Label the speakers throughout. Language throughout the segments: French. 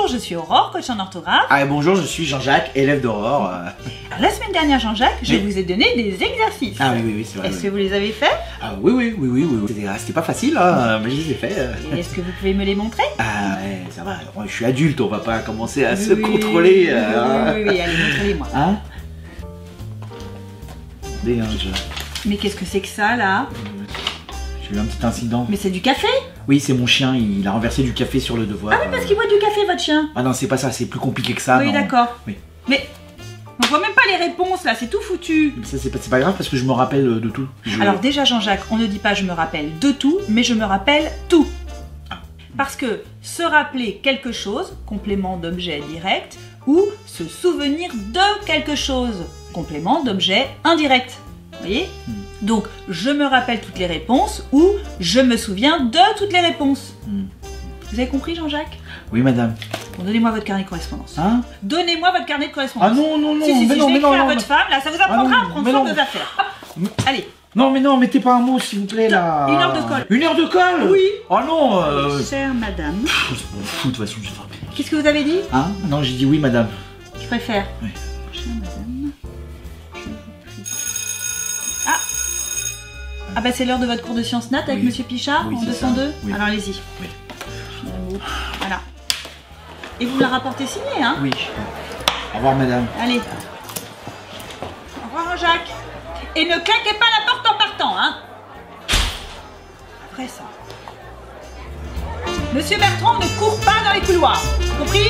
Speaker 1: je suis Aurore, coach en orthographe.
Speaker 2: Ah et bonjour, je suis Jean-Jacques, élève d'Aurore.
Speaker 1: Alors, la semaine dernière, Jean-Jacques, je vous ai donné des exercices.
Speaker 2: Ah oui, c'est vrai.
Speaker 1: Est-ce que vous les avez faits?
Speaker 2: Ah oui. C'était pas facile, hein, mais je les ai faits.
Speaker 1: Et est-ce que vous pouvez me les montrer?
Speaker 2: Ah ouais, ça va. Alors, je suis adulte, on va pas commencer à se contrôler.
Speaker 1: Oui, allez, montrez-les-moi.
Speaker 2: Hein? Attendez, hein,
Speaker 1: Mais qu'est-ce que c'est que ça, là?
Speaker 2: J'ai eu un petit incident.
Speaker 1: Mais c'est du café?
Speaker 2: Oui, c'est mon chien, il a renversé du café sur le devoir.
Speaker 1: Ah oui, parce qu'il boit du café, votre chien.
Speaker 2: Ah non, c'est pas ça, c'est plus compliqué que ça.
Speaker 1: Oui,
Speaker 2: non.
Speaker 1: d'accord.
Speaker 2: Oui.
Speaker 1: Mais on voit même pas les réponses, là, c'est tout foutu.
Speaker 2: Ça, c'est pas grave parce que je me rappelle de tout.
Speaker 1: Alors déjà, Jean-Jacques, on ne dit pas je me rappelle de tout, mais je me rappelle tout. Parce que se rappeler quelque chose, complément d'objet direct, ou se souvenir de quelque chose, complément d'objet indirect. Vous voyez? Donc, je me rappelle toutes les réponses ou je me souviens de toutes les réponses. Vous avez compris, Jean-Jacques?
Speaker 2: Oui, madame.
Speaker 1: Bon, donnez-moi votre carnet de correspondance.
Speaker 2: Hein?
Speaker 1: Donnez-moi votre carnet de correspondance.
Speaker 2: Ah non,
Speaker 1: Si,
Speaker 2: mais non,
Speaker 1: je vais
Speaker 2: mais non,
Speaker 1: écrire à
Speaker 2: non,
Speaker 1: votre femme, là, ça vous apprendra à prendre soin de vos affaires. Hop. Allez.
Speaker 2: Non, mais non, mettez pas un mot, s'il vous plaît, là.
Speaker 1: 1 heure de colle.
Speaker 2: 1 heure de colle?
Speaker 1: Oui.
Speaker 2: Oh non
Speaker 1: Chère madame.
Speaker 2: Je m'en fous, de toute façon, je vais frapper.
Speaker 1: Qu'est-ce que vous avez dit?
Speaker 2: Hein? Non, j'ai dit oui, madame.
Speaker 1: Je préfère.
Speaker 2: Oui.
Speaker 1: Chère madame, je vous prie. Ah bah c'est l'heure de votre cours de sciences nat avec
Speaker 2: Oui.
Speaker 1: Monsieur Pichard
Speaker 2: Oui,
Speaker 1: en
Speaker 2: c'est
Speaker 1: 202.
Speaker 2: ça. Oui.
Speaker 1: Alors allez-y.
Speaker 2: Oui.
Speaker 1: Voilà. Et vous me la rapportez signée, hein?
Speaker 2: Oui. Au revoir, madame.
Speaker 1: Allez. Au revoir, Jacques. Et ne claquez pas la porte en partant, hein? Après ça. Monsieur Bertrand ne court pas dans les couloirs. Compris?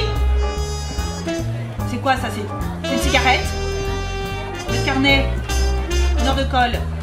Speaker 1: C'est quoi ça? C'est une cigarette? Votre carnet? 1 heure de colle.